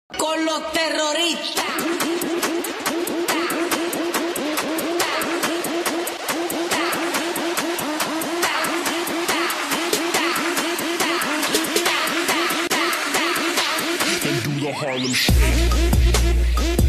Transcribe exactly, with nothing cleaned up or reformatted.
Con los terroristas. And do the Harlem Shake.